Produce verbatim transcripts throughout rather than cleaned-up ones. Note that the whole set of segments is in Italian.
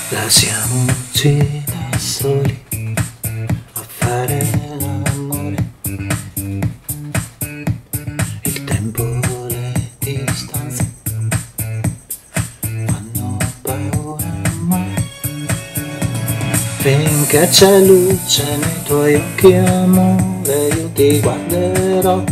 Lasciamoci da soli a fare l'amore. Il tempo, le distanze fanno paura a me. Finché c'è luce nei tuoi occhi, amore, io ti guarderò.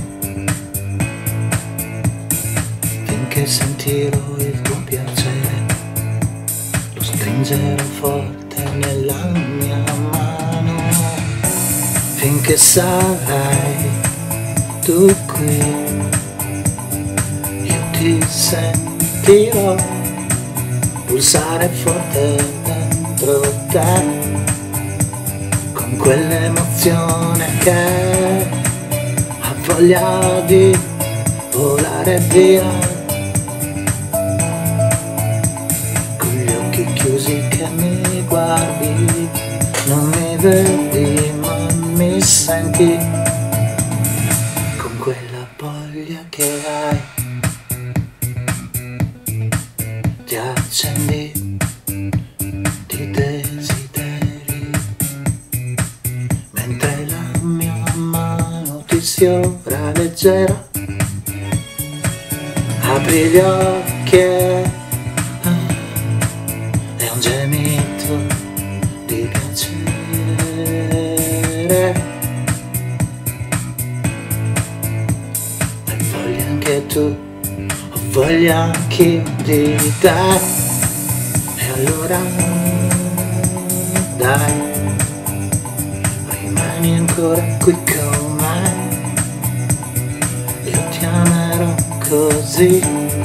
Finché sentirò il tuo piacere, lo stringerò forte nella mia mano. Finché sarai tu qui, io ti sentirò pulsare forte dentro te, con quell'emozione che ha voglia di volare via. Chiusi che mi guardi, non mi vedi ma mi senti, con quella voglia che hai ti accendi di desideri, mentre la mia mano ti sfiora leggera. Apri gli occhi e un gemito di piacere, e voglio anche tu, ho voglia anche di te. E allora dai, rimani ancora qui con me, io ti amerò così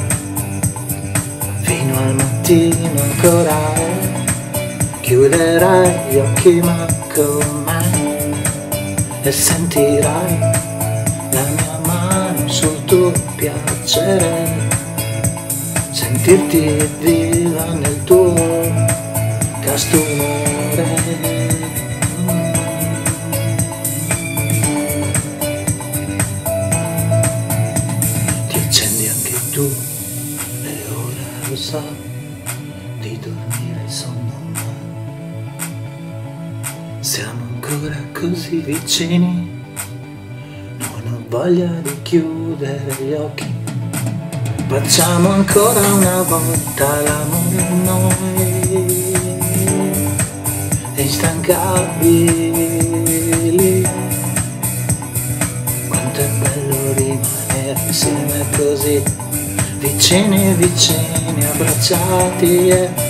fino al mattino ancora. Chiuderai gli occhi ma con me e sentirai la mia mano sul tuo piacere, sentirti viva nel tuo casto umore. Ti accendi anche tu e ora lo so, di dormire sonno. Siamo ancora così vicini, non ho voglia di chiudere gli occhi. Facciamo ancora una volta l'amore noi, instancabili. Quanto è bello rimanere insieme così, vicini vicini, abbracciati e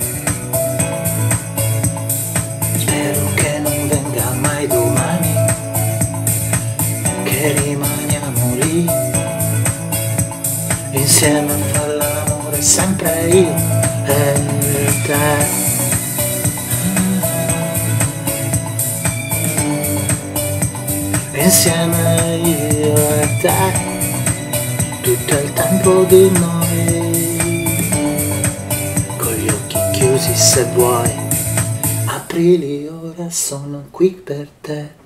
rimaniamo lì insieme a fare l'amore, sempre io e te. Insieme io e te, tutto il tempo di noi, con gli occhi chiusi se vuoi, aprili, ora sono qui per te.